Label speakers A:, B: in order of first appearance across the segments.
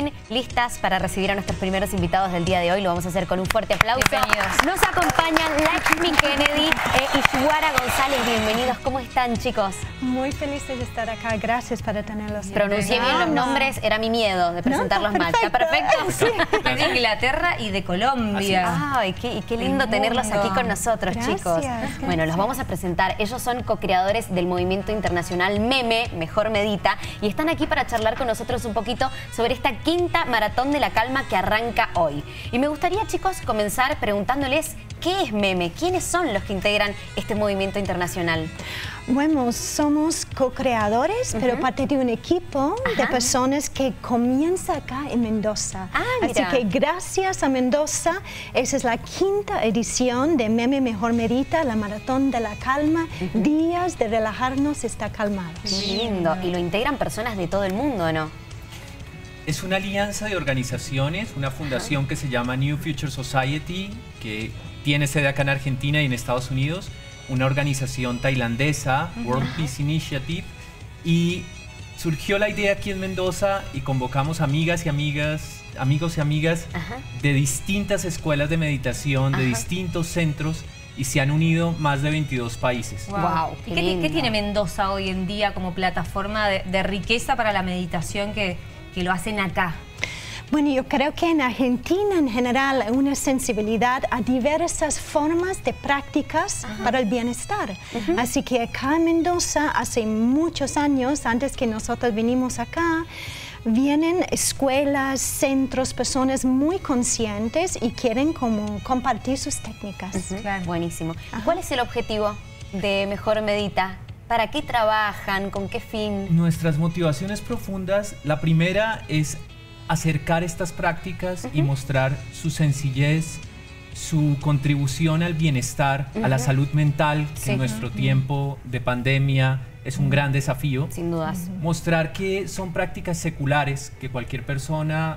A: fin listas para recibir a nuestros primeros invitados del día de hoy. Lo vamos a hacer con un fuerte aplauso.
B: Bienvenidos.
A: Nos acompañan Lakshmi Kennedy y Yuara González. Bienvenidos. ¿Cómo están, chicos?
C: Muy felices de estar acá. Gracias para tenerlos.
A: Pronuncié bien los nombres. Era mi miedo de presentarlos mal. ¿Está perfecto?
C: Sí.
B: De Inglaterra y de Colombia.
A: Ay, qué lindo tenerlos aquí con nosotros,
C: Gracias,
A: chicos.
C: gracias.
A: Bueno, los vamos a presentar. Ellos son co-creadores del movimiento internacional Meme, Mejor Medita, y están aquí para charlar con nosotros un poquito sobre esta quinta Maratón de la Calma que arranca hoy. Y me gustaría, chicos, comenzar preguntándoles ¿qué es Meme? ¿Quiénes son los que integran este movimiento internacional?
C: Bueno, somos co-creadores, pero parte de un equipo de personas que comienza acá en Mendoza. Así
A: mira.
C: que gracias a Mendoza, esa es la quinta edición de Meme Mejor Medita, la Maratón de la Calma, días de relajarnos y estar calmados.
A: Qué lindo. Y lo integran personas de todo el mundo, ¿no?
D: Es una alianza de organizaciones, una fundación que se llama New Future Society, que tiene sede acá en Argentina y en Estados Unidos, una organización tailandesa, World Peace Initiative, y surgió la idea aquí en Mendoza y convocamos amigos y amigas de distintas escuelas de meditación, de distintos centros, y se han unido más de 22 países.
A: Wow,
B: ¿Qué tiene Mendoza hoy en día como plataforma de riqueza para la meditación que lo hacen acá?
C: Bueno, yo creo que en Argentina en general hay una sensibilidad a diversas formas de prácticas para el bienestar. Así que acá en Mendoza, hace muchos años, antes que nosotros vinimos acá, vienen escuelas, centros, personas muy conscientes y quieren como compartir sus técnicas.
A: Claro. Buenísimo. ¿Cuál es el objetivo de Mejor Medita? ¿Para qué trabajan? ¿Con qué fin?
D: Nuestras motivaciones profundas, la primera es acercar estas prácticas y mostrar su sencillez, su contribución al bienestar, a la salud mental, que en nuestro tiempo de pandemia es un gran desafío.
A: Sin dudas.
D: Mostrar que son prácticas seculares, que cualquier persona,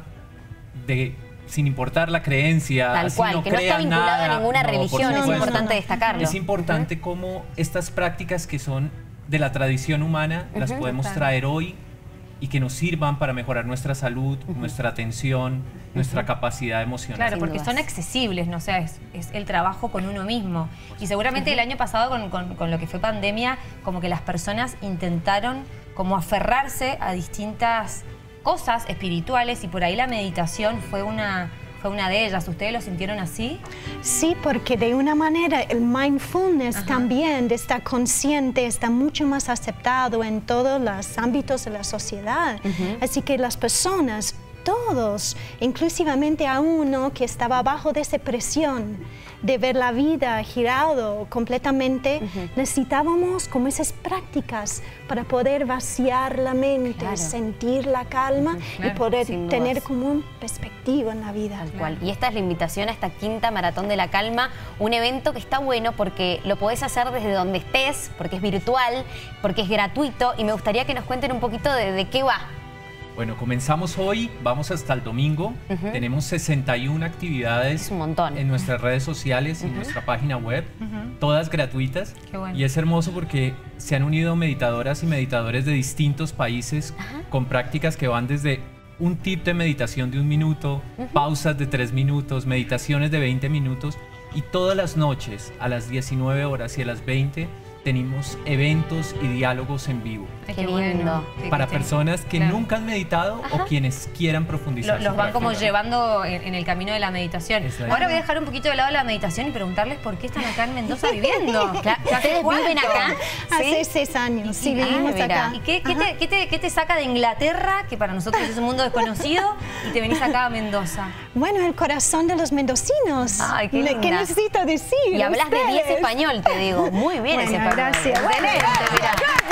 D: sin importar la creencia,
A: Tal
D: así
A: cual,
D: no
A: que no está
D: crea
A: vinculado
D: nada,
A: a ninguna
D: por
A: religión, es
D: supuesto.
A: importante destacarlo.
D: Es importante cómo estas prácticas que son de la tradición humana las podemos traer hoy y que nos sirvan para mejorar nuestra salud, nuestra atención, nuestra capacidad emocional.
B: Claro,
A: Sin
B: porque
A: dudas.
B: son accesibles, ¿no? O sea, es el trabajo con uno mismo. Y seguramente el año pasado, con lo que fue pandemia, como que las personas intentaron como aferrarse a distintas cosas espirituales y por ahí la meditación fue una de ellas. ¿Ustedes lo sintieron así?
C: Sí, porque de una manera el mindfulness también de estar consciente está mucho más aceptado en todos los ámbitos de la sociedad. Así que las personas, todos, inclusivamente a uno que estaba bajo de esa presión de ver la vida girado completamente, necesitábamos como esas prácticas para poder vaciar la mente, sentir la calma y poder tener como un perspectiva en la vida.
A: Tal cual. Y esta es la invitación a esta quinta Maratón de la Calma, un evento que está bueno porque lo podés hacer desde donde estés, porque es virtual, porque es gratuito, y me gustaría que nos cuenten un poquito de qué va.
D: Bueno, comenzamos hoy, vamos hasta el domingo. Tenemos 61 actividades
A: Es un montón.
D: en nuestras redes sociales y nuestra página web, todas gratuitas.
B: Qué bueno.
D: Y es hermoso porque se han unido meditadoras y meditadores de distintos países con prácticas que van desde un tip de meditación de 1 minuto, pausas de 3 minutos, meditaciones de 20 minutos, y todas las noches a las 19 horas y a las 20 tenemos eventos y diálogos en vivo.
B: Ay,
A: Qué lindo.
B: bueno.
D: Para personas que nunca han meditado o quienes quieran profundizar.
B: Los
D: su
B: van como
D: práctica.
B: llevando en el camino de la meditación.
D: Exacto.
B: Ahora voy a dejar un poquito de lado la meditación y preguntarles por qué están acá en Mendoza viviendo.
A: ¿Ustedes viven acá?
C: Hace 6 años, sí, vivimos
A: mira.
C: acá.
B: ¿Y qué te saca de Inglaterra, que para nosotros es un mundo desconocido, y te venís acá a Mendoza?
C: Bueno, el corazón de los mendocinos.
A: Ay, qué linda.
C: ¿Qué necesito decir?
A: Y hablas de 10
C: ustedes?
A: español, te digo. Muy bien ese español.
C: Gracias.
A: Excelente, mirá.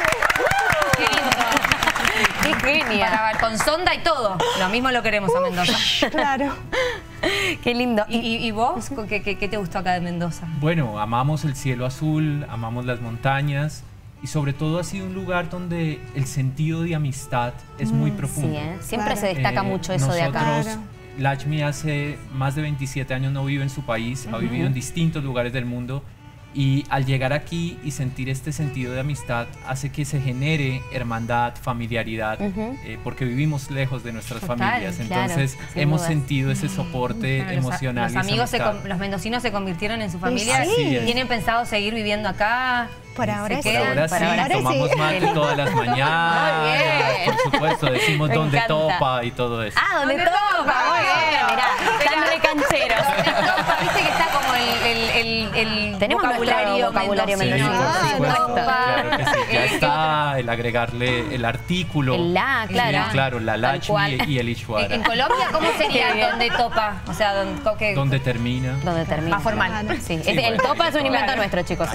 B: Qué lindo.
A: Qué genia.
B: Con sonda y todo. Lo mismo lo queremos a Mendoza.
C: Claro.
A: Qué lindo.
B: ¿Y vos? ¿Qué te gustó acá de Mendoza?
D: Bueno, amamos el cielo azul, amamos las montañas y sobre todo ha sido un lugar donde el sentido de amistad es muy profundo.
A: Sí, siempre
C: Claro.
A: se destaca mucho eso de acá.
D: Nosotros, Lakshmi hace más de 27 años no vive en su país, ha vivido en distintos lugares del mundo Y al llegar aquí y sentir este sentido de amistad hace que se genere hermandad, familiaridad, porque vivimos lejos de nuestras familias. Entonces hemos sentido ese soporte emocional.
B: Los amigos, los mendocinos se convirtieron en su familia y tienen pensado seguir viviendo acá.
C: Por ahora sí.
D: Por ahora sí, tomamos mate todas las mañanas.
B: Muy bien.
D: Por supuesto, decimos dónde topa y todo eso.
A: Ah, ¿dónde topa? Muy bien, mirá, están recancheros.
B: Viste que está como el
A: tenemos
B: vocabulario
A: mendocino.
D: Sí, por supuesto.
A: Exacto.
D: Claro que sí. Ya está el agregarle el artículo.
A: El la, claro.
D: Claro, la Lachmi y el Ishwara.
B: En Colombia, ¿cómo sería donde topa? O sea,
D: donde termina.
A: Donde termina.
B: Más formal.
A: Sí. El topa es un invento nuestro, chicos.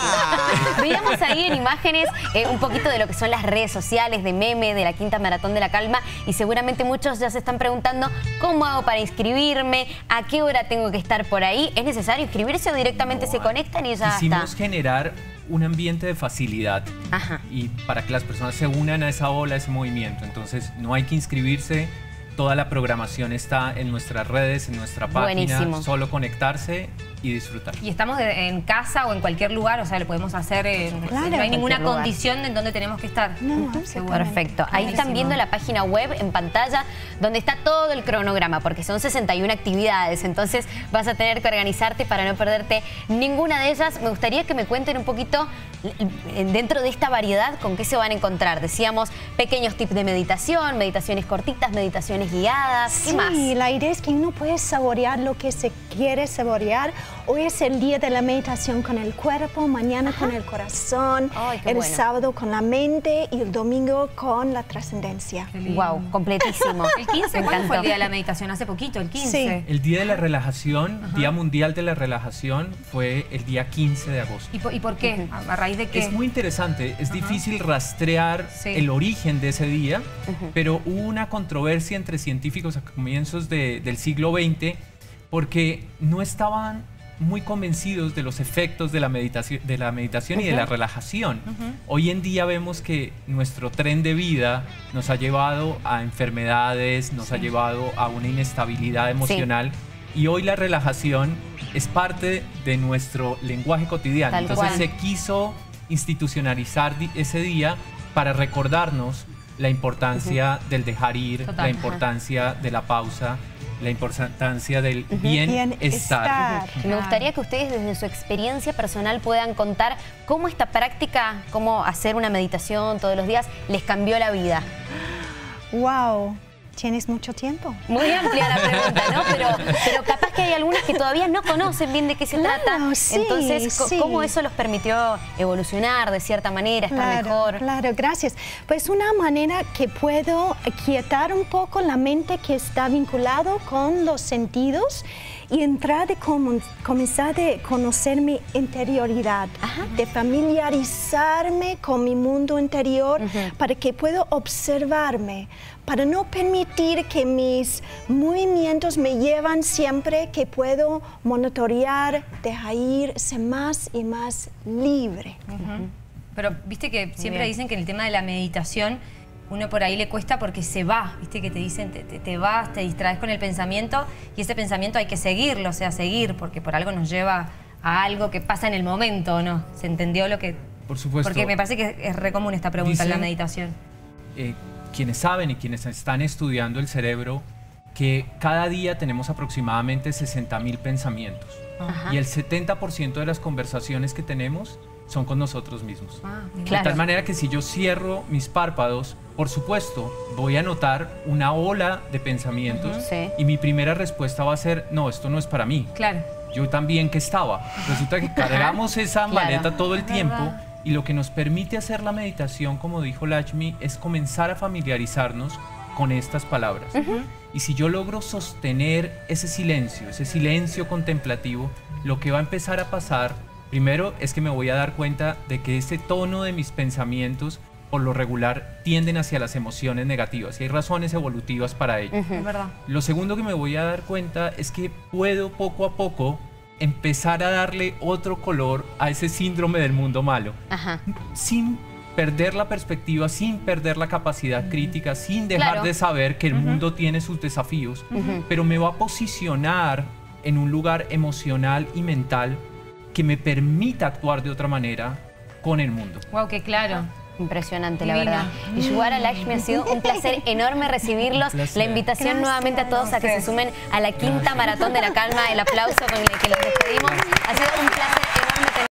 A: Veíamos ahí en imágenes un poquito de lo que son las redes sociales de meme de la Quinta Maratón de la Calma y seguramente muchos ya se están preguntando ¿cómo hago para inscribirme? ¿A qué hora tengo que estar por ahí? ¿Es necesario inscribirse o directamente se conectan y ya está?
D: Quisimos generar un ambiente de facilidad y para que las personas se unan a esa ola, a ese movimiento. Entonces no hay que inscribirse, toda la programación está en nuestras redes, en nuestra página. Buenísimo. Solo conectarse y disfrutar.
B: Y estamos en casa o en cualquier lugar, o sea, lo podemos hacer,
C: claro,
B: no hay ninguna condición en donde tenemos que estar.
C: No,
A: perfecto. Ahí están viendo la página web en pantalla donde está todo el cronograma, porque son 61 actividades, entonces vas a tener que organizarte para no perderte ninguna de ellas. Me gustaría que me cuenten un poquito, dentro de esta variedad, con qué se van a encontrar. Decíamos, pequeños tips de meditación, meditaciones cortitas, meditaciones guiadas, ¿qué más?
C: Sí, la idea es que uno puede saborear lo que se quiere saborear. Hoy es el día de la meditación con el cuerpo, mañana con el corazón, el sábado con la mente y el domingo con la trascendencia.
A: Wow, completísimo.
B: El 15, ¿cuándo fue el día de la meditación? Hace poquito, el 15.
C: Sí.
D: El día de la relajación, Día Mundial de la Relajación, fue el día 15 de agosto.
B: ¿Y por qué? ¿A raíz de qué?
D: Es muy interesante, es difícil rastrear el origen de ese día, pero hubo una controversia entre científicos a comienzos del siglo XX porque no estaban muy convencidos de los efectos de la meditación y de la relajación. Hoy en día vemos que nuestro tren de vida nos ha llevado a enfermedades, nos ha llevado a una inestabilidad emocional y hoy la relajación es parte de nuestro lenguaje cotidiano. Entonces se quiso institucionalizar ese día para recordarnos la importancia del dejar ir, la importancia de la pausa, la importancia del bienestar.
A: Me gustaría que ustedes desde su experiencia personal puedan contar cómo esta práctica, cómo hacer una meditación todos los días, les cambió la vida.
C: ¡Wow! ¿Tienes mucho tiempo?
A: Muy amplia la pregunta, ¿no? Pero capaz que hay algunas que todavía no conocen bien de qué se trata.
C: Sí,
A: entonces, ¿cómo eso los permitió evolucionar de cierta manera, estar mejor?
C: Claro, gracias. Pues una manera que puedo quietar un poco la mente que está vinculado con los sentidos y entrar de comenzar a conocer mi interioridad, de familiarizarme con mi mundo interior para que pueda observarme, para no permitir que mis movimientos me llevan siempre, que puedo monitorear, dejar ir, ser más y más libre.
B: Pero viste que siempre dicen que en el tema de la meditación uno por ahí le cuesta porque se va, viste que te dicen te vas, te distraes con el pensamiento y ese pensamiento hay que seguirlo, o sea, seguir, porque por algo nos lleva a algo que pasa en el momento, ¿no? ¿Se entendió lo que...?
D: Por supuesto.
B: Porque me parece que es re común esta pregunta en la meditación.
D: Quienes saben y quienes están estudiando el cerebro, que cada día tenemos aproximadamente 60.000 pensamientos. Y el 70% de las conversaciones que tenemos son con nosotros mismos. De tal manera que si yo cierro mis párpados, por supuesto, voy a notar una ola de pensamientos y mi primera respuesta va a ser, no, esto no es para mí.
B: Claro.
D: Yo también que estaba. Resulta que cargamos esa maleta todo el tiempo y lo que nos permite hacer la meditación, como dijo Lachmi, es comenzar a familiarizarnos con estas palabras. Y si yo logro sostener ese silencio contemplativo, lo que va a empezar a pasar, primero es que me voy a dar cuenta de que ese tono de mis pensamientos, por lo regular, tienden hacia las emociones negativas y hay razones evolutivas para ello.
B: Es verdad.
D: Lo segundo que me voy a dar cuenta es que puedo poco a poco empezar a darle otro color a ese síndrome del mundo malo, sin perder la perspectiva, sin perder la capacidad crítica, sin dejar de saber que el mundo tiene sus desafíos, pero me va a posicionar en un lugar emocional y mental que me permita actuar de otra manera con el mundo.
B: Wow, qué claro.
A: Impresionante, la
B: Divina.
A: verdad. Y Yugara, Lakshmi, ha sido un placer enorme recibirlos. La invitación nuevamente a todos a que se sumen a la quinta Maratón de la Calma. El aplauso con el que los despedimos.